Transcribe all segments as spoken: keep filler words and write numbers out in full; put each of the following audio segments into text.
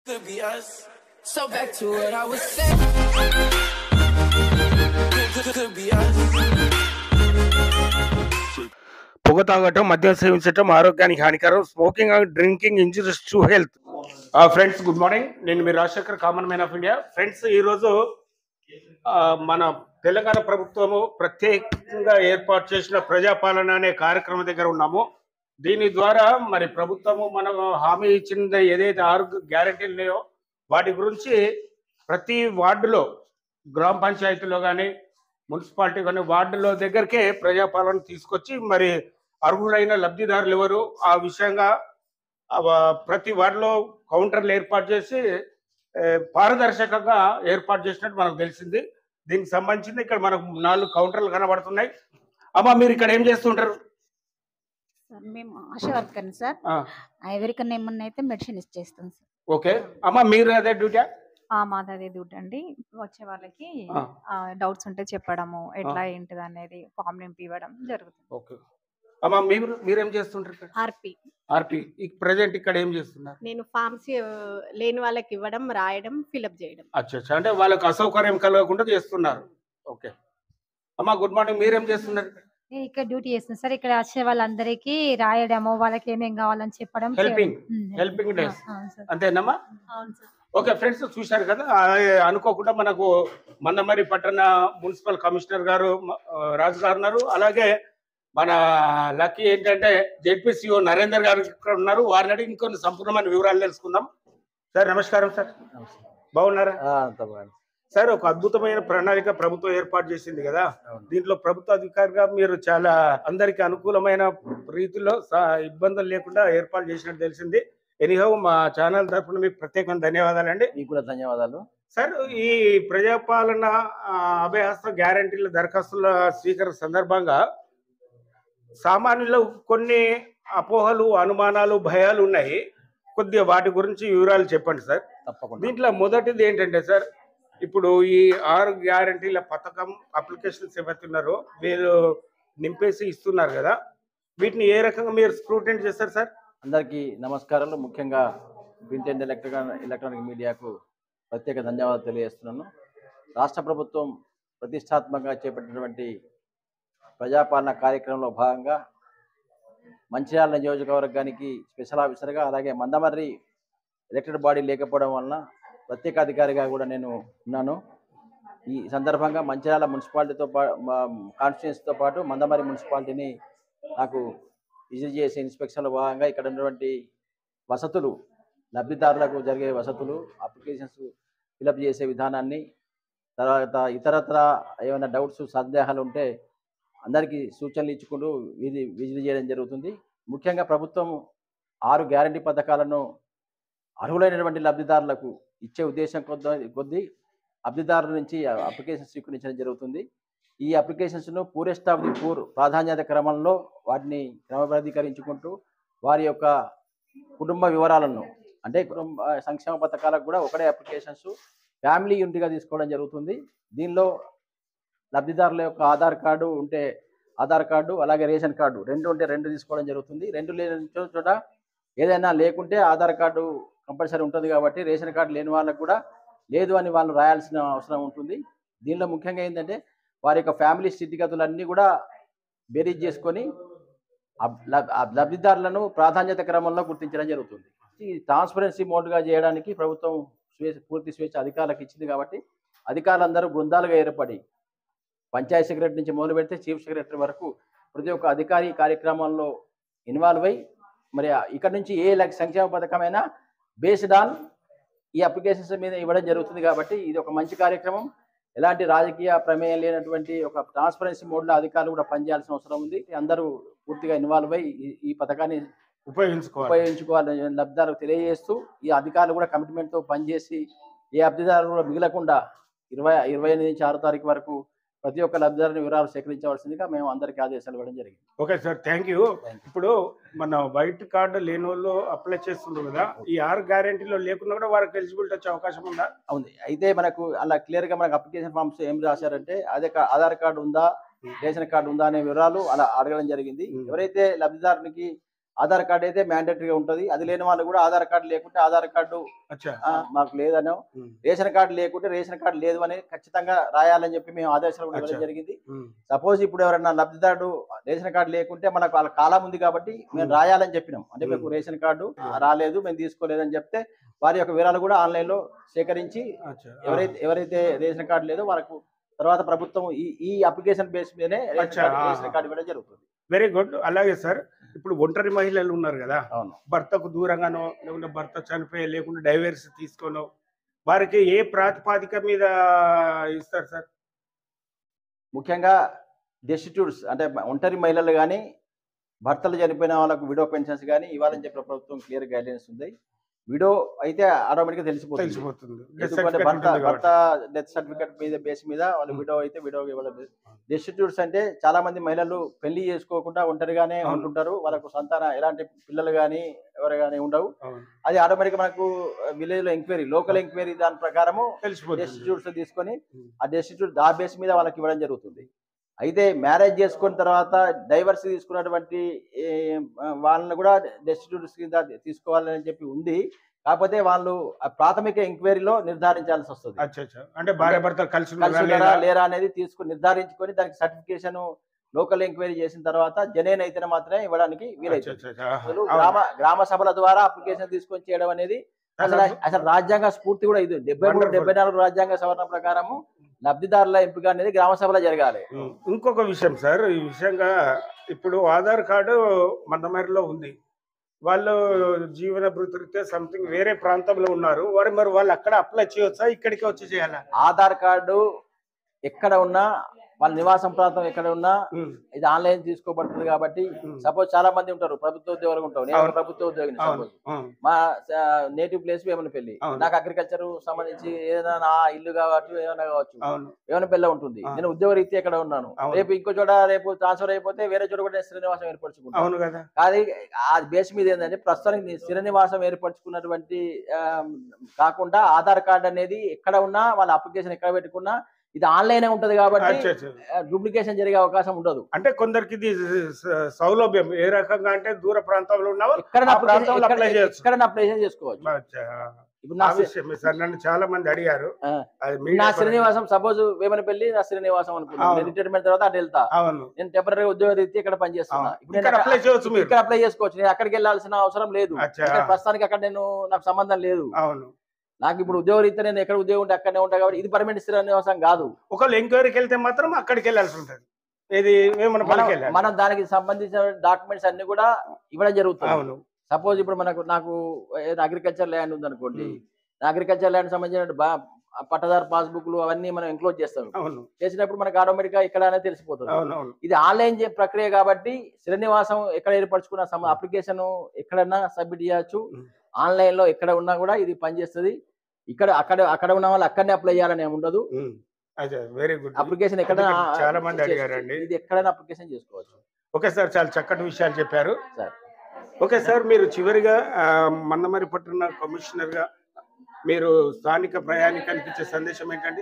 Could be us. So back to what I was saying. Could, could be us. పొగ తాగటం మద్యం సేవించటం ఆరోగ్యానికి హానికరం. Smoking and drinking injuries to health. Friends good morning, నేను మీ Rajasekhar, common man of India. Friends ఈరోజు మన తెలంగాణ ప్రభుత్వము ప్రత్యేకంగా ఏర్పాటు చేసిన ప్రజాపాలన అనే కార్యక్రమం దగ్గర ఉన్నాము. దీని ద్వారా మరి ప్రభుత్వము మనం హామీ ఇచ్చిన ఏదైతే ఆరు గ్యారెంటీలు ఉన్నాయో వాటి గురించి ప్రతి వార్డులో, గ్రామ పంచాయతీలో కానీ మున్సిపాలిటీ కానీ వార్డులో దగ్గరికే ప్రజాపాలన తీసుకొచ్చి మరి అర్హులైన లబ్ధిదారులు ఎవరు ఆ విషయంగా ప్రతి వార్డులో కౌంటర్లు ఏర్పాటు చేసి పారదర్శకంగా ఏర్పాటు చేసినట్టు మనకు తెలిసింది. దీనికి సంబంధించింది ఇక్కడ మనకు నాలుగు కౌంటర్లు కనబడుతున్నాయి. అమ్మా, మీరు ఇక్కడ ఏం చేస్తుంటారు? సార్ మేము ఆశా వర్కర్ సార్. ఎవరికన్నా ఏమన్నా అయితే మెడిసిన్ ఇచ్చేస్తాం సార్. ఓకే అమ్మా, మీరు అదే డ్యూటీ? మాది అదే డ్యూటీ అండి. వచ్చే వాళ్ళకి డౌట్స్ ఉంటే చెప్పడము, ఎట్లా ఏంటిది అనేది ఫామ్ నింపి ఇవ్వడం జరుగుతుంది. ఓకే అమ్మా, మీరు మీరేం చేస్తుంటారు? ఆర్పి ఆర్పి ప్రెజెంట్ ఇక్కడ ఏం చేస్తున్నారు? నేను ఫామ్స్ లేని వాళ్ళకి ఇవ్వడం, రాయడం, ఫిల్అప్ చేయడం. అచ్చా, అంటే వాళ్ళకి అసౌకర్యం కలగకుండా చేస్తున్నారు. ఓకే అమ్మా, గుడ్ మార్నింగ్, మీరేం చేస్తున్నారు? నేను ఇక్కడ డ్యూటీ చేస్తున్నాను సార్. ఇక్కడ వచ్చే వాళ్ళందరికీ రాయడము, వాళ్ళకి ఏమేం కావాలని చెప్పడం, హెల్పింగ్ హెల్పింగ్ డేస్ అంతేనమ్మా? అవును సార్. ఓకే ఫ్రెండ్స్, చూశారు కదా, అనుకోకుండా మనకు మందమరి పట్టణ మున్సిపల్ కమిషనర్ గారు రాజు గారు ఉన్నారు. అలాగే మన లక్కీ ఏంటంటే జెడ్పీసీఓ నరేందర్ గారు ఇక్కడ ఉన్నారు. వారిని అడిగి ఇంకొన్ని సంపూర్ణమైన వివరాలు తెలుసుకుందాం. సార్ నమస్కారం. సార్ బాగున్నారా? సార్, ఒక అద్భుతమైన ప్రణాళిక ప్రభుత్వం ఏర్పాటు చేసింది కదా, దీంట్లో ప్రభుత్వ అధికారిగా మీరు చాలా అందరికి అనుకూలమైన రీతిలో ఇబ్బందులు లేకుండా ఏర్పాటు చేసినట్టు తెలిసింది. ఎనీహౌ మా ఛానల్ తరఫున మీకు ప్రత్యేకమైన ధన్యవాదాలండి. మీకు కూడా ధన్యవాదాలు సార్. ఈ ప్రజాపాలన అభయహస్త గ్యారంటీల దరఖాస్తుల స్వీకరణ సందర్భంగా సామాన్యులు కొన్ని అపోహలు, అనుమానాలు, భయాలు ఉన్నాయి. కొద్దిగా వాటి గురించి వివరాలు చెప్పండి సార్. తప్పకుండా. దీంట్లో మొదటిది ఏంటంటే సార్, ఇప్పుడు ఈ ఆరు గ్యారంటీల పథకం అప్లికేషన్స్ ఏవైతున్నారో వీళ్ళు నింపేసి ఇస్తున్నారు కదా, వీటిని ఏ రకంగా మీరు స్క్రూటినీ చేస్తారు సార్? అందరికీ నమస్కారాలు. ముఖ్యంగా ప్రింట్ అండ్ ఎలక్ట్రానిక్ ఎలక్ట్రానిక్ మీడియాకు ప్రత్యేక ధన్యవాదాలు తెలియజేస్తున్నాను. రాష్ట్ర ప్రభుత్వం ప్రతిష్టాత్మకంగా చేపట్టినటువంటి ప్రజాపాలన కార్యక్రమంలో భాగంగా మంచిర్యాల నియోజకవర్గానికి స్పెషల్ ఆఫీసర్గా, అలాగే మందమర్రి ఎలక్టెడ్ బాడీ లేకపోవడం వలన ప్రత్యేక అధికారిగా కూడా నేను ఉన్నాను. ఈ సందర్భంగా మంచిర్యాల మున్సిపాలిటీతో పాటు కాన్స్టిట్యుయెన్సీతో పాటు మందమర్రి మున్సిపాలిటీని నాకు విజిట్ చేసే ఇన్స్పెక్షన్లో భాగంగా ఇక్కడ ఉన్నటువంటి వసతులు, లబ్ధిదారులకు జరిగే వసతులు, అప్లికేషన్స్ ఫిలప్ చేసే విధానాన్ని, తర్వాత ఇతరత్ర ఏమైనా డౌట్స్, సందేహాలు ఉంటే అందరికీ సూచనలు ఇచ్చుకుంటూ ఇది విజిట్ చేయడం జరుగుతుంది. ముఖ్యంగా ప్రభుత్వం ఆరు గ్యారంటీ పథకాలను అర్హులైనటువంటి లబ్ధిదారులకు ఇచ్చే ఉద్దేశం కొద్ది కొద్దీ లబ్ధిదారుల నుంచి అప్లికేషన్స్ స్వీకరించడం జరుగుతుంది. ఈ అప్లికేషన్స్ను పూరెస్ట్ ఆఫ్ ది పూర్ ప్రాధాన్యత క్రమంలో వాటిని క్రమబద్ధీకరించుకుంటూ వారి యొక్క కుటుంబ వివరాలను, అంటే కుటుంబ సంక్షేమ పథకాలకు కూడా ఒకటే అప్లికేషన్స్ ఫ్యామిలీ యూనిట్గా తీసుకోవడం జరుగుతుంది. దీనిలో లబ్ధిదారుల యొక్క ఆధార్ కార్డు ఉంటే ఆధార్ కార్డు, అలాగే రేషన్ కార్డు రెండు ఉంటే రెండు తీసుకోవడం జరుగుతుంది. రెండు లేని చోట ఏదైనా లేకుంటే ఆధార్ కార్డు కంపల్సరీ ఉంటుంది కాబట్టి రేషన్ కార్డు లేని వాళ్ళకు కూడా లేదు అని వాళ్ళు రాయాల్సిన అవసరం ఉంటుంది. దీనిలో ముఖ్యంగా ఏంటంటే వారి యొక్క ఫ్యామిలీ స్థితిగతులన్నీ కూడా బేరీజ్ చేసుకొని లబ్ధిదారులను ప్రాధాన్యత క్రమంలో గుర్తించడం జరుగుతుంది. ఈ ట్రాన్స్పరెన్సీ మోడ్గా చేయడానికి ప్రభుత్వం స్వేచ్ఛ పూర్తి స్వేచ్ఛ అధికారులకు ఇచ్చింది కాబట్టి అధికారులందరూ బృందాలుగా ఏర్పడి పంచాయత్ సెక్రటరీ నుంచి మొదలు పెడితే చీఫ్ సెక్రటరీ వరకు ప్రతి ఒక్క అధికారి కార్యక్రమంలో ఇన్వాల్వ్ అయ్యి మరి ఇక్కడ నుంచి ఏ సంక్షేమ పథకమైనా బేస్డ్ ఆన్ ఈ అప్లికేషన్స్ మీద ఇవ్వడం జరుగుతుంది. కాబట్టి ఇది ఒక మంచి కార్యక్రమం. ఎలాంటి రాజకీయ ప్రమేయం లేనటువంటి ఒక ట్రాన్స్పరెన్సీ మోడ్లో అధికారులు కూడా పనిచేయాల్సిన అవసరం ఉంది. అందరూ పూర్తిగా ఇన్వాల్వ్ అయ్యి ఈ పథకాన్ని ఉపయోగించుకోవాలి ఉపయోగించుకోవాలని లబ్ధిదారులకు తెలియజేస్తూ ఈ అధికారులు కూడా కమిట్మెంట్తో పనిచేసి ఏ లబ్ధిదారులు కూడా మిగలకుండా ఇరవై ఇరవై ఎనిమిది నుంచి ఆరో తారీఖు వరకు ప్రతి ఒక్క లబ్ధిదారుని వివరాలు సేకరించవలసిందిగా మేము అందరికీ ఆదేశాలు ఇవ్వడం జరిగింది. Okay sir, thank you. ఇప్పుడు మన వైట్ కార్డు లేని వాళ్ళు అప్లై చేస్తుండ్రు కదా, ఈ ఆరు గ్యారెంటీలో లేకుండా కూడా వారికి ఎలిజిబిలిటీ వచ్చే అవకాశం ఉందా? అవును, అయితే మనకు అలా క్లియర్గా మనకు అప్లికేషన్ ఫామ్స్ ఏం రాశారంటే అదే ఆధార్ కార్డు ఉందా, రేషన్ కార్డు ఉందా అనే వివరాలు అలా అడగడం జరిగింది. ఎవరైతే లబ్ధిదారునికి ఆధార్ కార్డు అయితే మ్యాండేటరీగా ఉంటుంది. అది లేని వాళ్ళు కూడా ఆధార్ కార్డు లేకుంటే ఆధార్ కార్డు అచ్చా ఆ, మాకు లేదనో, ఉమ్, రేషన్ కార్డు లేకుంటే రేషన్ కార్డు లేదు అని ఖచ్చితంగా రాయాలని చెప్పి మేము ఆదేశాలు కూడా ఇవ్వడం అచ్చా. జరిగింది. ఉమ్, సపోజ్ ఇప్పుడు ఎవరైనా లబ్ధిదారుడు రేషన్ కార్డు లేకుంటే మనకు వాళ్ళ కాలం ఉంది కాబట్టి మేము రాయాలని చెప్పినాం. అంటే మీకు రేషన్ కార్డు రాలేదు, మేము తీసుకోలేదని చెప్తే వారి యొక్క వివరాలు కూడా ఆన్లైన్ లో సేకరించి అచ్చా. ఎవరైతే ఎవరైతే రేషన్ కార్డు లేదో వాళ్ళకు తర్వాత ప్రభుత్వం ఈ ఈ అప్లికేషన్ బేస్ మీదనే రేషన్ అచ్చా, కార్డు- ఆహా. రేషన్ కార్డు ఇవ్వడం జరుగుతుంది. Very good. అలాగే సార్, ఇప్పుడు ఒంటరి మహిళలు ఉన్నారు కదా, అవును. భర్తకు దూరంగానో లేకుంటే భర్త చనిపోయి లేకుంటే డైవర్స్ తీసుకోనో వారికి ఏ ప్రాతిపాదిక మీద ఇస్తారు సార్? ముఖ్యంగా డెస్టిట్యూట్స్ అంటే ఒంటరి మహిళలు కానీ భర్తలు చనిపోయిన వాళ్ళకు విడో పెన్షన్స్ కానీ ఇవ్వాలని చెప్పి ప్రభుత్వం క్లియర్ గైడ్లైన్స్ ఉంది. విడో అయితే ఆటోమేటిక్ గా తెలిసిపోతుంది. తెలిసిపోతుంది. ఎందుకంటే భర్త భర్త డెత్ సర్టిఫికేట్ మీద బేస్ మీద వాళ్ళు విడో అయితే విడో ఇవ్వడం. డెస్టిట్యూట్స్ అంటే చాలా మంది మహిళలు పెళ్లి చేసుకోకుండా ఒంటరిగానే ఉంటుంటారు. వాళ్ళకు సంతాన ఎలాంటి పిల్లలు కానీ ఎవరు కానీ ఉండవు. అది ఆటోమేటిక్ మనకు విలేజ్ లో ఎంక్వైరీ లోకల్ ఎంక్వైరీ దాని ప్రకారము డెస్టిట్యూట్స్ తీసుకొని ఆ డెస్టిట్యూట్ ఆ బేస్ మీద వాళ్ళకి ఇవ్వడం జరుగుతుంది. అయితే మ్యారేజ్ చేసుకున్న తర్వాత డైవర్స్ తీసుకున్నటువంటి వాళ్ళని కూడా డెస్టిట్యూట్స్ కింద తీసుకోవాలని చెప్పి ఉంది. కాకపోతే వాళ్ళు ప్రాథమిక ఎంక్వైరీలో నిర్ధారించాల్సి వస్తుంది. అంటే భార్య భర్తలు కలిసి లేరా అనేది తీసుకుని నిర్ధారించుకొని దానికి సర్టిఫికేషన్ లోకల్ ఎంక్వైరీ చేసిన తర్వాత జనేన్ అయితేనే మాత్రమే ఇవ్వడానికి వీలైతుంది. గ్రామ గ్రామ సభల ద్వారా అప్లికేషన్ తీసుకొని చేయడం అనేది అసలు అసలు రాజ్యాంగ స్ఫూర్తి కూడా ఇది. డెబ్బై మూడు డెబ్బై నాలుగు రాజ్యాంగ సవరణ ప్రకారము లబ్ధిదారుల ఎంపిక అనేది గ్రామ సభలో జరగాలి. ఇంకొక విషయం సార్, ఈ విషయంగా ఇప్పుడు ఆధార్ కార్డు మందమరిలో ఉంది, వాళ్ళు జీవన భృతిరీత్యా సంథింగ్ వేరే ప్రాంతంలో ఉన్నారు, వారు మరి వాళ్ళు అక్కడ అప్లై చేయవచ్చా, ఇక్కడికి వచ్చి చేయాలా? ఆధార్ కార్డు ఎక్కడ ఉన్నా వాళ్ళ నివాసం ప్రాంతం ఎక్కడ ఉన్నా ఇది ఆన్లైన్ తీసుకోబడుతుంది కాబట్టి సపోజ్ చాలా మంది ఉంటారు ప్రభుత్వ ఉద్యోగులు ఉంటారు. నేను ప్రభుత్వ ఉద్యోగిని, సపోజ్ మా నేటివ్ ప్లేస్ వేమనపల్లి, నాకు అగ్రికల్చర్ సంబంధించి ఏదైనా నా ఇల్లు కావచ్చు ఏమైనా కావచ్చు వేమనపల్లి ఉంటుంది. నేను ఉద్యోగ రీత్యా ఎక్కడ ఉన్నాను, రేపు ఇంకో చోట రేపు ట్రాన్స్ఫర్ అయిపోతే వేరే చోట కూడా స్థిర నివాసం ఏర్పరచుకుంటాను. కానీ ఆ బేస్ మీద ఏంటంటే ప్రస్తుతానికి స్థిర నివాసం ఏర్పరచుకున్నటువంటి కాకుండా ఆధార్ కార్డు అనేది ఎక్కడ ఉన్నా వాళ్ళ అప్లికేషన్ ఎక్కడ పెట్టుకున్నా ఇది ఆన్లైన్ ఉంటది కాబట్టి డూప్లికేషన్ జరిగే అవకాశం ఉండదు. అంటే కొందరికి ఇది సౌలభ్యం ఏ రకంగా అంటే దూర ప్రాంతంలో ఉన్న ఎక్కడ అప్లై చేసుకోవచ్చు. నన్ను చాలా మంది అడిగారు. నా శ్రీనివాసం సపోజ్ వేమనపల్లి నా శ్రీనివాసం అనుకున్నాను, రిటైర్మెంట్ తర్వాత అటు వెళ్తా, నేను టెంపరీ ఉద్యోగ రీతి ఇక్కడ పనిచేస్తున్నా, ఇక్కడ అప్లై చేసుకోవచ్చు. నేను అక్కడికి వెళ్ళాల్సిన అవసరం లేదు. ప్రస్తుతానికి అక్కడ నేను నాకు సంబంధం లేదు. నాకు ఇప్పుడు ఉద్యోగ రీత్యా నేను ఎక్కడ ఉద్యోగం ఉంటే అక్కడనే ఉంటా కాబట్టి ఇది పర్మనెంట్ స్థిర నివాసం కాదు. ఒకవేళ ఎంక్వైరీకి వెళ్తే మాత్రం అక్కడికి వెళ్ళాల్సి ఉంటుంది. ఇది మనం దానికి సంబంధించిన డాక్యుమెంట్స్ అన్ని కూడా ఇవ్వడం జరుగుతుంది. సపోజ్ ఇప్పుడు మనకు నాకు అగ్రికల్చర్ ల్యాండ్ ఉంది అనుకోండి, అగ్రికల్చర్ ల్యాండ్ సంబంధించిన పట్టదారు పాస్బుక్లు అవన్నీ మనం ఎంక్లోజ్ చేస్తాం. చేసినప్పుడు మనకు ఆటోమేటిక్ గా ఇక్కడ అనేది తెలిసిపోతుంది. ఇది ఆన్లైన్ ప్రక్రియ కాబట్టి శ్రీనివాసం ఎక్కడ ఏర్పరచుకున్న అప్లికేషన్ ఎక్కడన్నా సబ్మిట్ చేయొచ్చు. ఆన్లైన్ లో ఎక్కడ ఉన్నా కూడా ఇది పనిచేస్తుంది. ఇక్కడ అక్కడ అక్కడ ఉన్న వాళ్ళు అక్కడనే అప్లై చేయాలని ఏమి ఉండదు. Very good. అప్లికేషన్ ఎక్కడ చాలా మంది అడిగారండి, ఇది ఎక్కడైనా అప్లికేషన్ చేసుకోవచ్చు. ఓకే సార్, చాలా చక్కటి విషయాలు చెప్పారు సార్. ఓకే సార్, మీరు చివరిగా మందమరి పట్టణ కమిషనర్ గా మీరు స్థానిక ప్రయాణికానికి ఇచ్చే సందేశం ఏంటండి?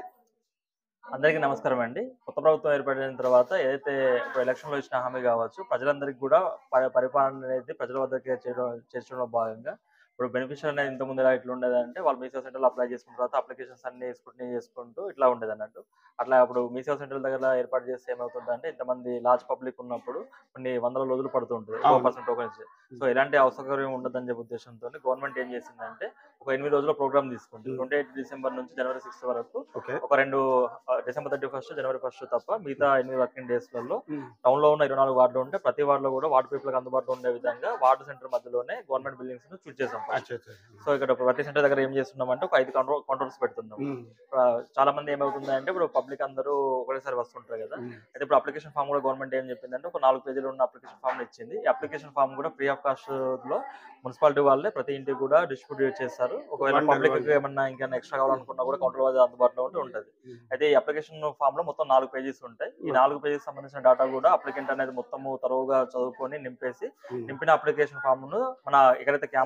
అందరికీ నమస్కారం అండి. కొత్త ప్రభుత్వం ఏర్పడిన తర్వాత ఏదైతే ఎలక్షన్ లో ఇచ్చిన హామీ కావచ్చు, ప్రజలందరికీ కూడా పరిపాలన అనేది ప్రజల వద్దకే చేర్చడంలో భాగంగా ఇప్పుడు బెనిఫిషియర్ అనేది ఇంత ముందు ఎలా ఇట్లా ఉండేదంటే వాళ్ళు మీ సేవ సెంటర్లో అప్లై చేసుకున్న తర్వాత అప్లికేషన్స్ అన్ని స్క్రూటినీ చేసుకుంటూ ఇట్లా ఉండేది అన్నట్టు. అట్లా ఇప్పుడు మీ సేవ సెంటర్ దగ్గర ఏర్పాటు చేస్తే ఏమవుతుందంటే ఇంతమంది లార్జ్ పబ్లిక్ ఉన్నప్పుడు కొన్ని వందల రోజులు పడుతుంటుంది పర్సెంట్ టోకెన్స్. సో ఎలాంటి అసౌకర్యం ఉండదని చెప్పే ఉద్దేశంతో గవర్నమెంట్ ఏం చేసిందంటే ఒక ఎనిమిది రోజుల ప్రోగ్రామ్ తీసుకుంటుంది. ట్వంటీ ఎయిత్ డిసెంబర్ నుంచి జనవరి సిక్స్త్ వరకు ఒక రెండు డిసెంబర్ థర్టీ ఫస్ట్ జనవరి ఫస్ట్ తప్ప మిగతా ఎనిమిది వర్కింగ్ డేస్ లలో టౌన్ లో ఉన్న ఇరవై నాలుగు వార్డులు ఉంటే ప్రతి వార్డులో కూడా వార్డు పీపుల్ అందుబాటులో ఉండే విధంగా వార్డు సెంటర్ మధ్యలోనే గవర్నమెంట్ బిల్డింగ్స్ ను చూస్ చేసాం. సో ఇక్కడ ప్రతి సెంటర్ దగ్గర ఏం చేస్తున్నాం అంటే ఒక ఐదు కంట్రోల్ కంట్రోల్స్ పెడుతున్నాం. చాలా మంది ఏమవుతుంది అంటే ఇప్పుడు పబ్లిక్ అందరూ ఒకటేసారి వస్తుంటారు కదా, అయితే ఇప్పుడు అప్లికేషన్ ఫామ్ కూడా గవర్నమెంట్ ఏం చెప్పిందంటే ఒక నాలుగు పేజీలు ఉన్న అప్లికేషన్ ఫామ్ ఇచ్చింది. ఈ అప్లికేషన్ ఫామ్ కూడా ఫ్రీ ఆఫ్ కాస్ట్ లో మున్సిపాలిటీ వాళ్ళే ప్రతి ఇంటికి కూడా డిస్ట్రిబ్యూట్ చేస్తారు. ఒకవేళ పబ్లిక్ ఏమన్నా ఇంకా ఎక్స్ట్రా కావాలనుకున్నా కూడా కౌంటర్ వద్ద అందుబాటులో ఉంటే ఉంటుంది. అయితే ఈ అప్లికేషన్ ఫామ్ లో మొత్తం నాలుగు పేజెస్ ఉంటాయి. ఈ నాలుగు పేజెస్ సంబంధించిన డేటా కూడా అప్లికెంట్ అనేది మొత్తము తరువుగా చదువుకొని నింపేసి నింపిన అప్లికేషన్ ఫామ్ ను మన ఎక్కడైతే క్యాంపులో జరుగుతుందో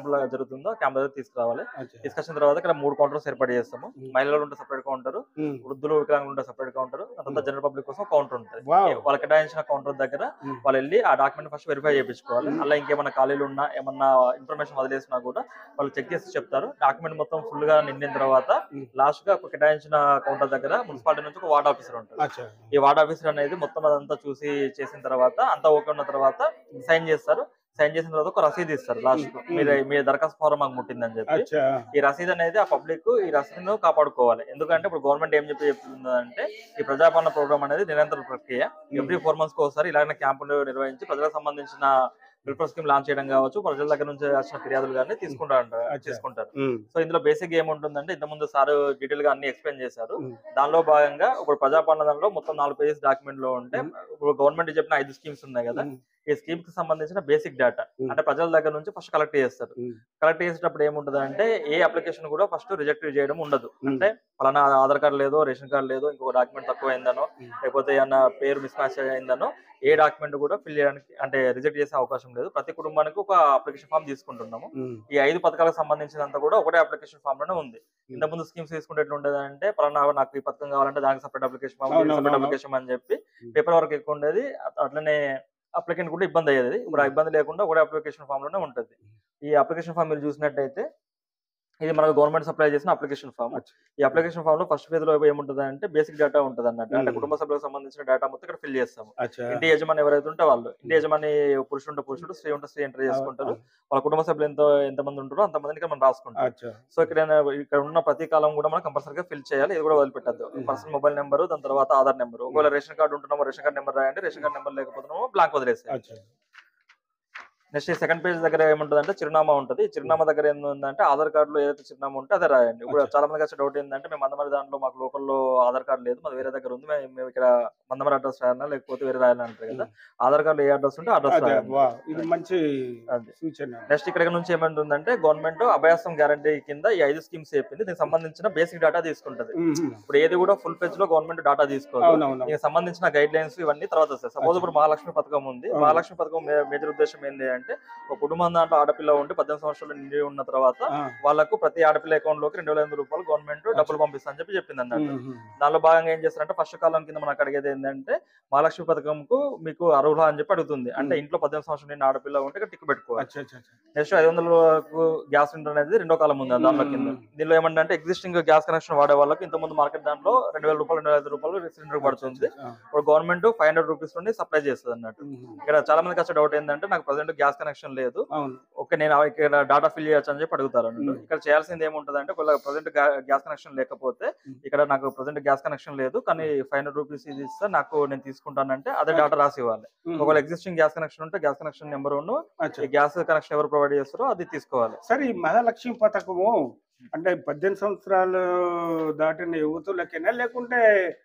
ఉందో క్యాంప్ దగ్గర తీసుకురావాలి. అచ్చా. తీసుకొచ్చిన తర్వాత ఇక్కడ మూడు కౌంటర్స్ ఏర్పాటు చేస్తాము. ఉమ్. మహిళలు ఉంటే సపరేట్ కౌంటర్, ఉమ్. వృద్ధులు వికలాంగులు ఉంటే సపరేట్ కౌంటర్, తర్వాత జనరల్ పబ్లిక్ కోసం కౌంటర్ ఉంటుంది. వావ్. వాళ్ళకి కేటాయించిన కౌంటర్ దగ్గర ఉమ్. వాళ్ళు వెళ్ళి ఆ డాక్యుమెంట్ ఫస్ట్ వెరిఫై చేయించుకోవాలి. అలా ఇంకేమన్నా ఖాళీలు ఉన్నా ఏమన్నా ఇన్ఫర్మేషన్ వదిలేసినా కూడా వాళ్ళు చెక్ చేసి చెప్తారు. డాక్యుమెంట్ మొత్తం ఫుల్ గా నిండిన తర్వాత ఉమ్. లాస్ట్ గా ఒక కేటాయించిన కౌంటర్ దగ్గర మున్సిపాలిటీ నుంచి ఒక వార్డ్ ఆఫీసర్ ఉంటారు. అచ్చా. ఈ వార్డ్ ఆఫీసర్ అనేది మొత్తం అదంతా చూసి చేసిన తర్వాత అంతా ఓకే ఉన్న తర్వాత సైన్ చేస్తారు. సైన్ చేసిన తర్వాత ఒక రసీదు ఇస్తారు లాస్ట్ లో, మీరు మీ దరఖాస్తు ఫారం మాకు ముట్టిందని చెప్పి. అచ్చా. ఈ రసీదు అనేది ఆ పబ్లిక్ ఈ రసీదును కాపాడుకోవాలి. ఎందుకంటే ఇప్పుడు గవర్నమెంట్ ఏం చెప్పి చెప్తుందంటే ఈ ప్రజాపాలన ప్రోగ్రామ్ అనేది నిరంతర ప్రక్రియ. ఎవ్రీ ఫోర్ మంత్స్ కి ఒకసారి ఇలాగ క్యాంపులు నిర్వహించి ప్రజలకు సంబంధించిన వెల్ఫేర్ స్కీమ్ లాంచ్ చేయడం కావచ్చు, ప్రజల దగ్గర నుంచి వచ్చిన ఫిర్యాదులు కానీ తీసుకుంటారు తీసుకుంటారు ఉమ్. సో ఇందులో బేసిక్ ఏముంటుందంటే ఇంతకుముందు సార్ డీటెయిల్ గా అన్ని ఎక్స్ప్లెయిన్ చేశారు. ఉమ్. దానిలో భాగంగా ఇప్పుడు ప్రజాపాలన దానిలో మొత్తం నాలుగు పేజెస్ డాక్యుమెంట్ లో ఉంటే ఇప్పుడు గవర్నమెంట్ చెప్పిన ఐదు స్కీమ్స్ ఉన్నాయి కదా, ఉమ్. ఈ స్కీమ్ కి సంబంధించిన బేసిక్ డేటా ఉమ్. అంటే ప్రజల దగ్గర నుంచి ఫస్ట్ కలెక్ట్ చేస్తారు. ఉమ్. కలెక్ట్ చేసేటప్పుడు ఏముంటుంది అంటే ఏ అప్లికేషన్ కూడా ఫస్ట్ రిజెక్ట్ చేయడం ఉండదు. ఉమ్. అంటే ఫలానా ఆధార్ కార్డు లేదో, రేషన్ కార్డు లేదో, ఇంకొక డాక్యుమెంట్ తక్కువ అయిందనో, ఉమ్. లేకపోతే ఏమన్నా పేరు మిస్ మ్యాచ్ అయిందనో ఏ డాక్యుమెంట్ కూడా ఫిల్ చేయడానికి అంటే రిజెక్ట్ చేసే అవకాశం లేదు. ప్రతి కుటుంబానికి ఒక అప్లికేషన్ ఫామ్ తీసుకుంటున్నాము. ఉమ్. ఈ ఐదు పథకాలకు సంబంధించినంత కూడా ఒకటే అప్లికేషన్ ఫామ్ లోనే ఉంది. ఇంత ముందు స్కీమ్స్ తీసుకుంటే ఎట్లా ఉండేది అంటే పలానా నాకు ఈ పథకం కావాలంటే దానికి సపరేట్ అప్లికేషన్ ఫామ్, అవును, సపరేట్ అవును. అప్లికేషన్ అని చెప్పి ఉమ్. పేపర్ వర్క్ ఎక్కువ ఉండేది. అట్లనే అప్లికెంట్ కూడా ఇబ్బంది అయ్యేది. ఇప్పుడు ఆ ఇబ్బంది లేకుండా ఒకటే అప్లికేషన్ ఫామ్ లోనే ఉంటుంది. ఈ అప్లికేషన్ ఫామ్ మీరు చూసినట్టయితే ఇది మనకు గవర్నమెంట్ సప్లై చేసిన అప్లికేషన్ ఫామ్. అచ్చా. ఈ అప్లికేషన్ ఫామ్ లో ఫస్ట్ పేజ్ లో ఏముంటుంది అంటే బేసిక్ డేటా ఉంటుంది అన్నట్టు. అంటే ఉమ్. కుటుంబ సభ్యులకు సంబంధించిన డేటా మొత్తం ఇక్కడ ఫిల్ చేస్తాము. అచ్చా. ఇంటి యజమాని ఎవరైతే ఉంటే వాళ్ళు, ఇంటి యజమాని పురుషుడు ఉంటే పురుషుడు, స్త్రీ ఉంటే స్త్రీ ఎంటర్ చేసుకుంటారు. వాళ్ళ కుటుంబ సభ్యులు ఎంత ఎంతమంది ఉంటారో అంతమందిని ఇక్కడ మనం రాసుకుంటాం. అచ్చా. సో ఇక్కడ ఇక్కడ ఉన్న ప్రతి కాలం కూడా మనం కంపల్సరీగా ఫిల్ చేయాలి. ఇది కూడా వదిలిపెట్టద్దు. పర్సనల్ మొబైల్ నెంబర్, దాని తర్వాత ఆధార్ నెంబర్. ఒకవేళ రేషన్ కార్డు ఉంటున్నామో రేషన్ కార్డు నెంబర్ రాయండి, రేషన్ కార్డు నెంబర్ లేకపోతున్నామో బ్లాంక్ వదిలేస్తాయి. అచ్చా. నెక్స్ట్ సెకండ్ పేజ్ దగ్గర ఏముంటుంది అంటే చిరునామా ఉంటుంది. చిరునామా దగ్గర ఏంటంటే ఆధార్ కార్డులో ఏదైతే చిరునామా ఉంటే అదే రాయండి. ఇప్పుడు చాలా మందికి వచ్చే డౌట్ ఏంటంటే మేము మందమరి దాంట్లో మాకు లోకల్లో ఆధార్ కార్డు లేదు, మాది వేరే దగ్గర ఉంది, మేము మేము ఇక్కడ మందమరి అడ్రస్ రాయాలా లేకపోతే వేరే రాయాలని అంటారు కదా. ఆధార్ కార్డులో ఏ అడ్రస్ ఉంటే అడ్రస్ అదే. రాయండి. వా. ఇది మంచి అదే. సూచన. నెక్స్ట్ ఇక్కడ నుంచి ఏమంటుందంటే గవర్నమెంట్ అభయాసం గ్యారంటీ కింద ఈ ఐదు స్కీమ్స్ చెప్పింది. దీనికి సంబంధించిన బేసిక్ డేటా తీసుకుంటది. ఉమ్. ఇప్పుడు ఏది కూడా ఫుల్ పేజ్ లో గవర్నమెంట్ డేటా తీసుకోదు. అవునవును. దీనికి సంబంధించిన గైడ్ లైన్స్ ఇవన్నీ తర్వాత వస్తాయి. సపోజ్ ఇప్పుడు మహాలక్ష్మి పథకం ఉంది. అవును. మహాలక్ష్మి పథకం మేజర్ ఉద్దేశం ఏంటి అంటే ఒక కుటుంబం దాంట్లో ఆడపిల్ల ఉండి పద్దెనిమిది సంవత్సరాలు నిండి ఉన్న తర్వాత ఆ. వాళ్ళకు ప్రతి ఆడపిల్ల అకౌంట్ లోకి రెండు వేల ఐదు రూపాయలు గవర్నమెంట్ డబ్బులు పంపిస్తా అని చెప్పి చెప్పింది అన్నట్టు. ఉమ్. దానిలో భాగంగా ఏం చేస్తారంటే ఫస్ట్ కాలం కింద మనకు అడిగేది ఏంటంటే మహాలక్ష్మి పథకంకు మీకు అర్హుల అని చెప్పి అడుగుతుంది. అంటే ఇంట్లో పద్దెనిమిది సంవత్సరాలు నిండి ఆడపిల్ల ఉంటే ఇక్కడ టిక్ పెట్టుకోవాలి. అచ్చా. అచ్చా. అచ్చా. నెక్స్ట్ ఐదు వందల వరకు గ్యాస్ సిలిండర్ అనేది రెండో కాలం ఉంది దానిలో కింద. దీనిలో ఏమంటే ఎగ్జిస్టింగ్ గ్యాస్ కనెక్షన్ వాడే వాళ్ళకి ఇంత ముందు మార్కెట్ దాంట్లో రెండు వేల రూపాయలు రెండు వేల ఐదు రూపాయలు సిలిండర్ పడుతుంది. ఆ. ఇప్పుడు గవర్నమెంట్ ఫైవ్ హండ్రెడ్ రూపీస్ నుండి సప్లై చేస్తుంది అన్నట్టు. ఉమ్. ఇక్కడ చాలా మందికి వచ్చే డౌట్ ఏంటంటే నాకు ప్రజెంట్ గ్యాస్ కనెక్షన్ లేదు, అవును. ఓకే నేను ఇక్కడ డాటా ఫిల్ చేయొచ్చు అని చెప్పి అడుగుతారు అన్నట్టు. ఉమ్. ఇక్కడ చేయాల్సింది ఏముంటది అంటే ఒకవేళ ప్రజెంట్ గ్యాస్ కనెక్షన్ లేకపోతే ఉమ్. ఇక్కడ నాకు ప్రజెంట్ గ్యాస్ కనెక్షన్ లేదు కానీ ఫైవ్ హండ్రెడ్ రూపీస్ ఇది ఇస్తే నాకు నేను తీసుకుంటానంటే అదే డాటా రాసి ఇవ్వాలి. ఉమ్. ఒకవేళ ఎగ్జిస్టింగ్ గ్యాస్ కనెక్షన్ ఉంటే గ్యాస్ కనెక్షన్ నెంబర్ ఉన్న అచ్చా. ఈ గ్యాస్ కనెక్షన్ ఎవరు ప్రొవైడ్ చేస్తారో అది తీసుకోవాలి. సరే, ఈ మహాలక్ష్మి పథకము అంటే పద్దెనిమిది సంవత్సరాలు దాటిన యువతులకేనా లేకుంటే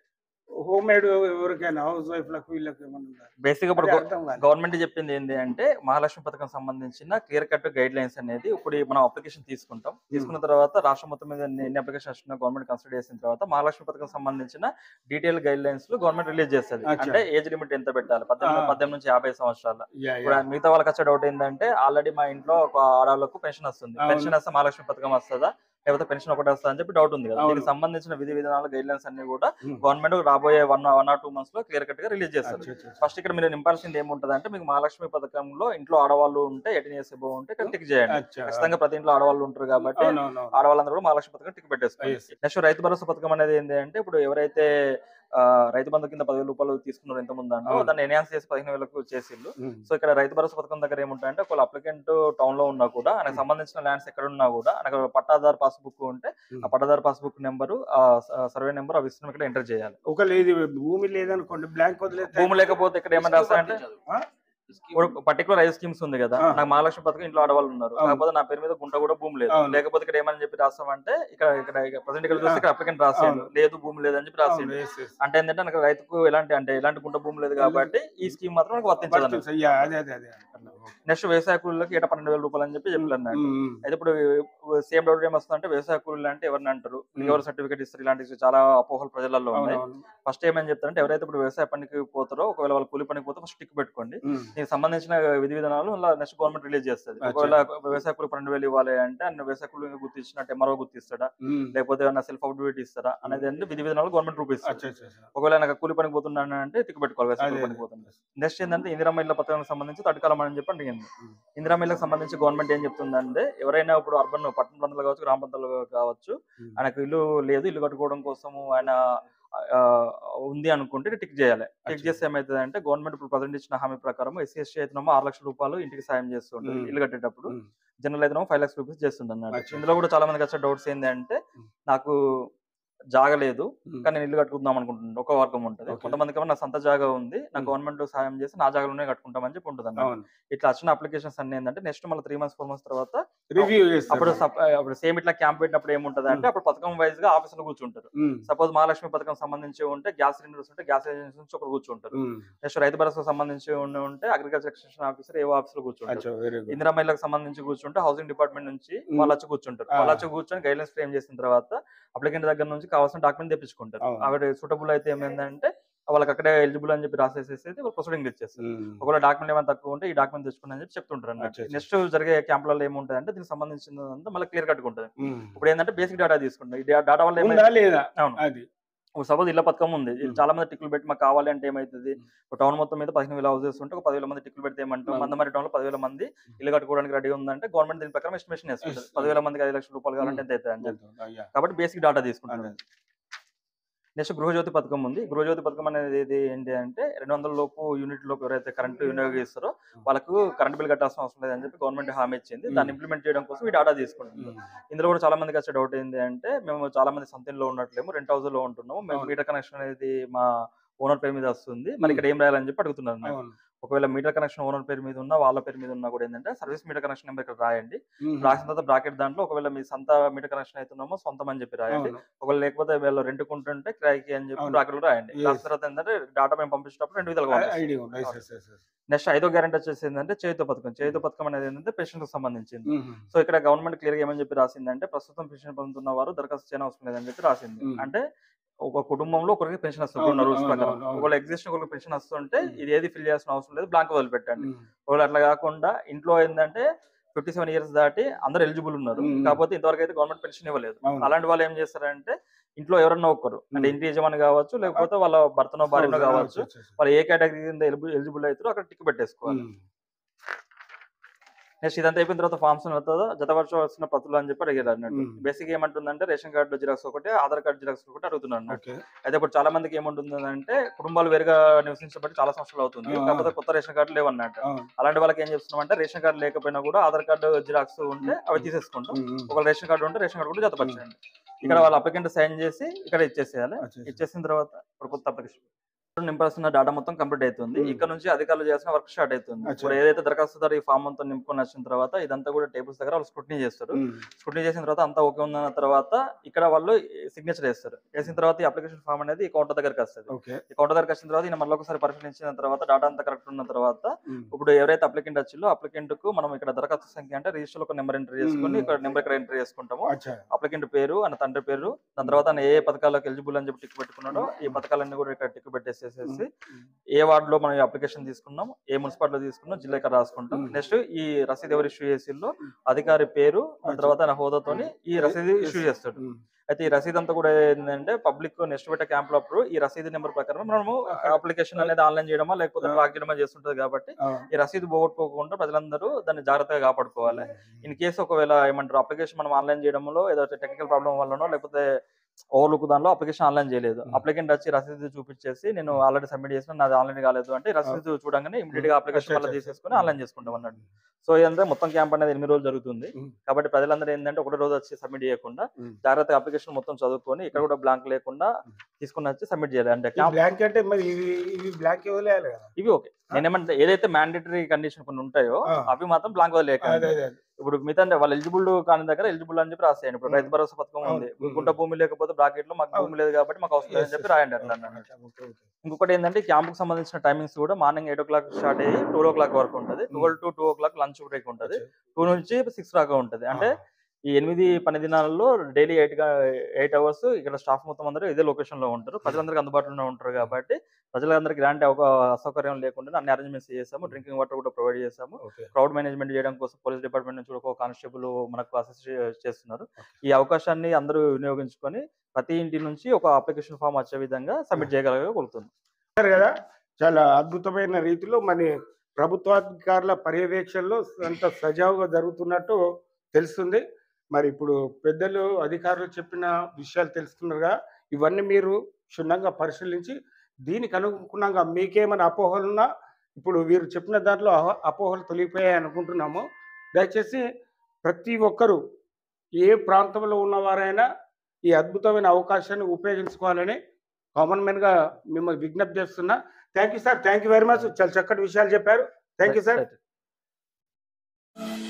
హోమ్ మేడ్ ఎవరికైనా హౌస్ వైఫ్ లకు వీళ్ళకి ఏమన్నా బేసిక్ ఇప్పుడు అదే అర్థం కాదు. గవర్నమెంట్ చెప్పింది ఏంటి అంటే మహాలక్ష్మి పథకం సంబంధించిన క్లియర్ కట్ గైడ్ లైన్స్ అనేది ఇప్పుడు మనం అప్లికేషన్ తీసుకుంటాం. తీసుకున్న తర్వాత రాష్ట్రం మొత్తం మీద ఎన్ని అప్లికేషన్ వచ్చినా గవర్నమెంట్ కన్సిడర్ చేసిన తర్వాత మహాలక్ష్మి పథకం సంబంధించిన detail guidelines government release చేస్తుంది. అచ్చా. అంటే ఏజ్ లిమిట్ ఎంత పెట్టాలి, పద్దెనిమిది ఆ. పద్దెనిమిది నుంచి యాభై సంవత్సరాల. యా, ఇప్పుడు యా. మిగతా వాళ్ళకి వచ్చే డౌట్ ఏంటంటే ఆల్రెడీ మా ఇంట్లో ఒక ఆడవాళ్ళకు పెన్షన్ వస్తుంది, అవును. పెన్షన్ వస్తే మహాలక్ష్మి పథకం వస్తుందా లేకపోతే పెన్షన్ ఒకటి వస్తుందా అని చెప్పి డౌట్ ఉంది కదా. అవును. దీనికి సంబంధించిన విధి విధానాలు గైడ్ లైన్స్ అన్ని కూడా ఉమ్. గవర్నమెంట్ రాబోయే one one or two months లో క్లియర్ కట్ గా రిలీజ్ చేస్తారు. అచ్చా. అచ్చా. ఫస్ట్ ఇక్కడ మీరు నింపాల్సింది ఏముంటది అంటే మీకు మహాలక్ష్మి పథకంలో ఇంట్లో ఆడవాళ్ళు ఉంటే ఎయిటీన్ ఇయర్స్ ఎబో ఉంటే ఇక్కడ టిక్ చేయండి. అచ్చా. ఖచ్చితంగా ప్రతి ఇంట్లో ఆడవాళ్ళు ఉంటారు కాబట్టి అవునవును. ఆడవాళ్ళందరూ కూడా మహాలక్ష్మి పథకం టిక్ పెట్టేసుకోవాలి. Yes. నెక్స్ట్ రైతు భరోసా పథకం అనేది ఏంటి అంటే ఇప్పుడు ఎవరైతే ఆ, రైతు బంధు కింద పదివేల రూపాయలు తీసుకున్నారు ఎంత ముందు అంటే అవును. దాన్ని ఎన్హాన్స్ చేసి పదిహేను వేలకు చేసిండ్రు. ఉమ్. సో ఇక్కడ రైతు భరోసా పథకం దగ్గర ఏముంటాయంటే ఒక అప్లికెంట్ టౌన్ లో ఉన్నా కూడా ఆయనకు సంబంధించిన ల్యాండ్స్ ఎక్కడ ఉన్నా కూడా ఆయనకు పట్టాదారు పాస్బుక్ ఉంటే ఆ పట్టాదారు పాస్బుక్ నెంబరు ఆ సర్వే నెంబర్ అవి ఇస్తున్నాం ఇక్కడ ఎంటర్ చేయాలి. ఒకవేళ ఇది భూమి లేదనుకోండి, బ్లాంక్ వదిలేస్తే భూమి లేకపోతే ఇక్కడ ఏమైనా రాస్తారంటే ఆ? పర్టికులర్ ఐదు స్కీమ్స్ ఉంది కదా, ఆ. నాకు మహాలక్ష్మి పథకం ఇంట్లో ఆడవాళ్ళు ఉన్నారు, అవును. కాకపోతే నా పేరు మీద గుంట కూడా భూమి లేదు, అవును. లేకపోతే ఇక్కడ ఏమని చెప్పి రాస్తామంటే ఇక్కడ ఇక్కడ ప్రజెంట్ ఇక్కడ చూస్తే ఇక్కడ అప్లికెంట్ రాసాను అవును. లేదు భూమి లేదని చెప్పి అవును, రాసిండు. yes, yes. అంటే ఏంటంటే నాకు రైతుకు ఎలాంటి అంటే ఎలాంటి గుంట భూమి లేదు కాబట్టి ఈ స్కీమ్ మాత్రం నాకు వర్తించదు. వర్తించ- యా, అదే అదే అదే అట్లా. నెక్స్ట్ వ్యవసాయ కూలీలకి ఏటా పన్నెండు వేల రూపాయలు అని చెప్పి చెప్పారు అన్నట్టు. అయితే ఇప్పుడు సేమ్ డౌట్ ఏమొస్తుందంటే వ్యవసాయ కూలీలు అంటే ఎవరిని అంటారు, ఎవరు సర్టిఫికేట్ ఇస్తారు, ఇలాంటి చాలా అపోహలు ప్రజలలో ఉన్నాయి. ఫస్ట్ ఏమని చెప్తారంటే ఎవరైతే ఇప్పుడు వ్యవసాయ పనికి పోతారో ఒకవేళ వాళ్ళు కూలి పనికి పోతే ఫస్ట్ టిక్ పెట్టుకోండి, దీనికి సంబంధించిన విధి విధానాలు నెక్స్ట్ గవర్నమెంట్ రిలీజ్ చేస్తుంది. ఒకవేళ వ్యవసాయ కూలి పన్నెండు వేలు ఇవ్వాలి అంటే అన్న వ్యవసాయ కూలి గుర్తించినట్టు ఎంఆర్ఓ గుర్తిస్తాడా లేకపోతే ఏమన్నా సెల్ఫ్ అవుట్ ఇస్తారా అనేది అంటే విధి విధానాలు గవర్నమెంట్ రూపిస్తారు. ఒకవేళ నాకు కూలి పనికి పోతున్నాను అంటే టిక్ పెట్టుకోవాలి వ్యవసాయ కూలి పనికి పోతుంది. నెక్స్ట్ ఏంటంటే ఇందిరమ్మ ఇళ్ల పథకానికి సంబంధించి తట్టుకాలం అని చెప్పి అడిగింది. ఇందిరమ్మ ఇళ్లకు సంబంధించి గవర్నమెంట్ ఏం చెప్తుందంటే ఎవరైనా ఇప్పుడు అర్బన్ పట్టణ ప్రాంతాలు కావచ్చు గ్రామ ప్రాంతాలు కావచ్చు ఆయనకు ఇల్లు లేదు, ఇల్లు కట్టుకోవడం కోసము ఆయన ఉంది అనుకుంటే టిక్ చేయాలి. టిక్ చేస్తే ఏమవుతుంది అంటే గవర్నమెంట్ ఇప్పుడు ప్రజెంట్ ఇచ్చిన హామీ ప్రకారం ఎస్సీ ఎస్టీ అయితేనేమో ఆరు లక్షల రూపాయలు ఇంటికి సాయం చేస్తుంటుంది ఇల్లు కట్టేటప్పుడు, జనరల్ అయితేనేమో ఫైవ్ లాక్స్ రూపీస్ చేస్తుండే అన్నట్టు. ఇందులో కూడా చాలా మందికి వచ్చే డౌట్స్ ఏంటంటే నాకు జాగలేదు కానీ నేను ఇల్లు కట్టుకుందాం అనుకుంటున్నాను ఒక వర్గం ఉంటుంది. కొంతమందికి ఏమో నా సొంత జాగా ఉంది, నా గవర్నమెంట్ సాయం చేసి నా జాగాలోనే కట్టుకుంటామని చెప్పి ఉంటుంది అన్నమాట. ఇట్లా వచ్చిన అప్లికేషన్స్ అన్ని ఏంటంటే నెక్స్ట్ మళ్ళీ త్రీ మంత్స్ ఫోర్ మంత్స్ తర్వాత రివ్యూ అప్పుడు అప్పుడు సేమ్ ఇట్లా క్యాంప్ పెట్టినప్పుడు ఏముంటది అంటే అప్పుడు పథకం వైజ్ గా ఆఫీసులో కూర్చుంటారు. సపోజ్ మహాలక్ష్మి పథకం సంబంధించి ఉంటే గ్యాస్ సిలిండర్స్ ఉంటే గ్యాస్ ఏజెన్సీ నుంచి ఒకరు కూర్చుంటారు. నెక్స్ట్ రైతు భరోసా సంబంధించి ఉంటే అగ్రికల్చర్ ఎక్స్టెన్షన్ ఆఫీసర్ ఏవో ఆఫీసులో కూర్చుంటారు. ఇందిరా మహిళలకు సంబంధించి కూర్చుంటే హౌసింగ్ డిపార్ట్మెంట్ నుంచి వాళ్ళు వచ్చి కూర్చుంటారు. వాళ్ళు వచ్చి కూర్చొని గైడ్లైన్స్ ఫ్రేమ్ చేసిన తర్వాత అప్లికెంట్ దగ్గర నుంచి కావాల్సిన డాక్యుమెంట్ తెప్పించుకుంటారు. అక్కడ సూటబుల్ అయితే ఏమైందంటే వాళ్ళకి అక్కడే ఎలిజిబుల్ అని చెప్పి రాసేసేసి వాళ్ళు ప్రొసీడింగ్ ఇచ్చేస్తారు. ఒకవేళ డాక్యుమెంట్ ఏమైనా తక్కువ ఉంటే ఈ డాక్యుమెంట్ తెచ్చుకుని అని చెప్పి చెప్తుంటారు అన్నట్టు. నెక్స్ట్ జరిగే క్యాంపులలో ఏముంటుంది అంటే దీనికి సంబంధించిందంతా మళ్ళీ క్లియర్ కట్ ఉంటుంది. ఇప్పుడు ఏంటంటే బేసిక్ డేటా తీసుకుంటాం. ఈ డేటా వల్ల ఏమైంది సపోజ్ ఇళ్ల పథకం ఉంది, చాలా మంది టిక్కులు పెట్టి మాకు కావాలి అంటే ఏమైతుంది, టౌన్ మొత్తం మీద పదిహేను వేల హౌసెస్ ఉంటే ఒక పదివేల మంది టిక్కులు పెడితే ఏమంటాం మందమరి టౌన్ లో పదివేల మంది ఇల్లు కట్టుకోవడానికి రెడీ ఉందంటే గవర్నమెంట్ దీని ప్రకారం ఎస్టిమేషన్ వేస్తుంది పదివేల మందికి ఐదు లక్షల రూపాయలు కావాలంటే ఎంత అవుతుంది అని చెప్పి. కాబట్టి బేసిక్ డేటా తీసుకుంటాం. నెక్స్ట్ గృహజ్యోతి పథకం ఉంది. గృహజ్యోతి పథకం అనేది ఏంటి అంటే రెండు వందల లోపు యూనిట్ లోపు ఎవరైతే కరెంట్ వినియోగిస్తారో వాళ్ళకు కరెంట్ బిల్ కట్టాల్సిన అవసరం లేదని చెప్పి గవర్నమెంట్ హామీ ఇచ్చింది. దాన్ని ఇంప్లిమెంట్ చేయడం కోసం ఈ డాటా తీసుకుంటుంది. ఇందులో కూడా చాలా మందికి వచ్చే డౌట్ ఏంటి అంటే మేము చాలా మంది సొంత ఇంట్లో ఉన్నట్లేము, రెంట్ హౌస్ లో ఉంటున్నాము, మేము మీటర్ కనెక్షన్ అనేది మా ఓనర్ పేరు మీద వస్తుంది, మరి ఇక్కడ ఏం రాయాలని చెప్పి అడుగుతున్నారు. ఒకవేళ మీటర్ కనెక్షన్ ఓనర్ పేరు మీద ఉన్నా వాళ్ళ పేరు మీద ఉన్నా కూడా ఏంటంటే సర్వీస్ మీటర్ కనెక్షన్ నెంబర్ ఇక్కడ రాయండి. రాసిన తర్వాత బ్రాకెట్ దాంట్లో ఒకవేళ మీ సొంత మీటర్ కనెక్షన్ అవుతున్నామో సొంతం అని చెప్పి రాయండి. ఒకవేళ లేకపోతే వీళ్ళు రెంట్కుంటుంటే కిరాయికి అని చెప్పి బ్రాకెట్ రాయండి. రాసిన తర్వాత ఏంటంటే డేటా మేము పంపించేటప్పుడు రెండు విధాలుగా. నెక్స్ట్ ఐదో గ్యారెంటీ వచ్చేసి ఏంటంటే చేయుత పథకం. చేయుత పథకం అనేది ఏంటంటే పెన్షన్ కు సంబంధించింది. సో ఇక్కడ గవర్నమెంట్ క్లియర్ గా ఏమని చెప్పి రాసిందంటే ప్రస్తుతం పెన్షన్ పొందుతున్న వారు దరఖాస్తు చేయని అవసరం లేదని చెప్పి రాసింది. అంటే ఒక కుటుంబంలో ఒకరికి పెన్షన్ వస్తుంది రూల్స్ ప్రకారం. ఒకవేళ ఎగ్జిస్టింగ్ ఒకరికి పెన్షన్ వస్తుంటే ఇది ఏది ఫిల్ చేయాల్సిన అవసరం లేదు, బ్లాంక్ వదిలిపెట్టండి. ఒకవేళ అట్లా కాకుండా ఇంట్లో ఏంటంటే ఫిఫ్టీ సెవెన్ ఇయర్స్ దాటి అందరు ఎలిజిబుల్ ఉన్నారు, కాకపోతే ఇంతవరకు అయితే గవర్నమెంట్ పెన్షన్ ఇవ్వలేదు. అలాంటి వాళ్ళు ఏం చేస్తారంటే ఇంట్లో ఎవరన్నా ఒక్కరు అంటే ఇంటి యజమాని కావచ్చు లేకపోతే వాళ్ళ భర్తనో భార్యనో కావచ్చు వాళ్ళు ఏ కేటగిరీ కింద ఎలిజిబుల్ అవుతారో అక్కడ టిక్ పెట్టేసుకోవాలి. నెక్స్ట్ ఇదంతా అయిపోయిన తర్వాత ఫార్మ్స్ జతపరచవలసిన ప్రతులు అని చెప్పి అడిగారు అన్నట్టు. బేసిక్ ఏమంటుందంటే రేషన్ కార్డు జిరాక్స్ ఒకటి, ఆధార్ కార్డు జిరాక్స్ ఒకటి అడుగుతున్నారు అన్నట్టు. అయితే ఇప్పుడు చాలా మందికి ఏముంటుందంటే కుటుంబాలు వేరుగా నివసించబట్టి చాలా సంవత్సరాలు అవుతుంది, కాకపోతే కొత్త రేషన్ కార్డు లేవు అన్నట్టు. అలాంటి వాళ్ళకి ఏం చెప్తున్నాం అంటే రేషన్ కార్డు లేకపోయినా కూడా ఆధార్ కార్డు జిరాక్స్ ఉంటే అవి తీసేసుకుంటాం. ఒకవేళ రేషన్ కార్డు ఉంటే రేషన్ కార్డు కూడా జతపరచండి. ఇక్కడ వాళ్ళ అప్లికెంట్ సైన్ చేసి ఇక్కడ ఇచ్చేసేయాలి. ఇచ్చేసిన తర్వాత ఇప్పుడు కొత్త అప్లికేషన్ నింపాల్సిన డేటా మొత్తం కంప్లీట్ అవుతుంది. ఇక్కడ నుంచి అధికారులు చేసిన వర్క్ స్టార్ట్ అవుతుంది. ఇప్పుడు ఏదైతే దరఖాస్తుదారు ఈ ఫామ్ అంతా నింపుకొని వచ్చిన తర్వాత ఇదంతా కూడా టేబుల్స్ దగ్గర వాళ్ళు స్క్రూటినీ చేస్తారు. స్క్రూటినీ చేసిన తర్వాత అంతా ఓకే ఉన్న తర్వాత ఇక్కడ వాళ్ళు సిగ్నేచర్ వేస్తారు. వేసిన తర్వాత ఈ అప్లికేషన్ ఫామ్ అనేది ఈ కౌంటర్ దగ్గరకు వస్తుంది. ఈ కౌంటర్ దగ్గరకు వచ్చిన తర్వాత ఈయన మళ్ళీ ఒకసారి పరిశీలించిన తర్వాత డేటా అంతా కరెక్ట్ ఉన్న తర్వాత ఇప్పుడు ఎవరైతే అప్లికెంట్ వచ్చిందో అప్లికెంట్ కు మనం ఇక్కడ దరఖాస్తు సంఖ్య అంటే రిజిస్టర్ ఒక నెంబర్ ఎంటర్ చేసుకుని ఇక్కడ నెంబర్ ఇక్కడ ఎంటర్ చేసుకుంటాము. అప్లికెంట్ పేరు అన్న తండ్రి పేరు, దాని తర్వాత ఏ ఏ పథకాలకు ఎలిజిబుల్ అని చెప్పి టిక్ పెట్టుకున్నాడో ఈ పథకాలన్నీ కూడా ఇక్కడ టిక్ పెట్టేసేసి ఏ వార్డు లో మనం అప్లికేషన్ తీసుకున్నాం, ఏ మున్సిపాలిటీలో తీసుకున్నాం, జిల్లా ఇక్కడ రాసుకుంటాం. నెక్స్ట్ ఈ రసీదు ఎవరు ఇష్యూ చేసిల్లో అధికారి పేరు దాని తర్వాత హోదాతోని ఈ రసీదు ఇష్యూ చేస్తాడు. అయితే ఈ రసీదు అంతా కూడా ఏంటంటే పబ్లిక్ నెక్స్ట్ పెట్టే క్యాంప్ లో అప్పుడు ఈ రసీదు నెంబర్ ప్రకారం మనము అప్లికేషన్ అనేది ఆన్లైన్ చేయడమా లేకపోతే ట్రాక్ చేయడమా చేస్తుంటది. కాబట్టి ఈ రసీదు పోగొట్టుకోకుండా ప్రజలందరూ దాన్ని జాగ్రత్తగా కాపాడుకోవాలి. ఇన్ కేసు ఒకవేళ ఏమంటారు అప్లికేషన్ మనం ఆన్లైన్ చేయడంలో ఏదో టెక్నికల్ ప్రాబ్లం వల్లనో లేకపోతే ఓవర్లుక్ దానిలో అప్లికేషన్ ఆన్లైన్ చేయలేదు, అప్లికెంట్ వచ్చి రసీదు చూపించేసి నేను ఆల్రెడీ సబ్మిట్ చేసిన నాది ఆన్లైన్ కాలేదు అంటే రసీదు చూడంగానే ఇమీడియట్ గా అప్లికేషన్ వల్ల తీసేసుకుని ఆన్లైన్ చేసుకుంటాం అన్నట్టు. సో ఇదంతా మొత్తం క్యాంప్ అనేది ఎనిమిది రోజులు జరుగుతుంది. కాబట్టి ప్రజలందరూ ఏంటంటే ఒకటే రోజు వచ్చి సబ్మిట్ చేయకుండా జాగ్రత్తగా అప్లికేషన్ మొత్తం చదువుకొని ఇక్కడ కూడా బ్లాంక్ లేకుండా తీసుకుని వచ్చి సబ్మిట్ చేయాలి. అంటే ఇవి ఓకే నేనేమంటే ఏదైతే మ్యాండేటరీ కండిషన్ కొన్ని ఉంటాయో అవి మాత్రం బ్లాంక్ వదిలేక ఇప్పుడు మిగతా వాళ్ళు ఎలిజిబుల్ కాని దగ్గర ఎలిజిబుల్ అని చెప్పి రాసేయండి. ఇప్పుడు రైతు భరోసా పథకం ఉంది, గుంట భూమి లేకపోతే బ్రాకెట్ లో మాకు భూమి లేదు కాబట్టి మాకు అవసరం లేదని చెప్పి రాయండి అట్లా. ఇంకొకటి ఏంటంటే క్యాంపుకి సంబంధించిన టైమింగ్స్ కూడా morning eight o'clock start అయ్యి టూ ఓ క్లాక్ వరకు ఉంటుంది. Twelve to two o'clock lunch break ఉంటుంది, టూ నుంచి సిక్స్ దాకా ఉంటుంది. అంటే ఈ ఎనిమిది పని దినాలలో డైలీ ఎయిట్ ఎయిట్ అవర్స్ ఇక్కడ స్టాఫ్ మొత్తం అందరూ ఇదే లొకేషన్ లో ఉంటారు. ప్రజలందరికీ అందుబాటులో ఉంటారు కాబట్టి ప్రజలందరికీ ఇలాంటి ఒక అసౌకర్యం లేకుండా అన్ని అరేంజ్మెంట్స్ చేసాము. డ్రింకింగ్ వాటర్ కూడా ప్రొవైడ్ చేసాము. క్రౌడ్ మేనేజ్మెంట్ చేయడం కోసం పోలీస్ డిపార్ట్మెంట్ నుంచి ఒక కానిస్టేబుల్ మనకు అసిస్ట్ చేస్తున్నారు. ఈ అవకాశాన్ని అందరూ వినియోగించుకొని ప్రతి ఇంటి నుంచి ఒక అప్లికేషన్ ఫామ్ వచ్చే విధంగా సబ్మిట్ చేయగలుగుతుంది కదా. చాలా అద్భుతమైన రీతిలో మన ప్రభుత్వాధికారుల పర్యవేక్షణలో అంత సజావుగా జరుగుతున్నట్టు తెలుస్తుంది. మరి ఇప్పుడు పెద్దలు అధికారులు చెప్పిన విషయాలు తెలుస్తున్నారుగా, ఇవన్నీ మీరు క్షుణ్ణంగా పరిశీలించి దీనికి అనుగుణంగా మీకేమైనా అపోహలున్నా ఇప్పుడు వీరు చెప్పిన దాంట్లో అపోహలు తొలగిపోయాయి అనుకుంటున్నాము. దయచేసి ప్రతి ఒక్కరూ ఏ ప్రాంతంలో ఉన్నవారైనా ఈ అద్భుతమైన అవకాశాన్ని ఉపయోగించుకోవాలని కామన్ మ్యాన్గా మిమ్మల్ని విజ్ఞప్తి చేస్తున్నా. Thank you sir, thank you very much. చాలా చక్కటి విషయాలు చెప్పారు. Thank you sir.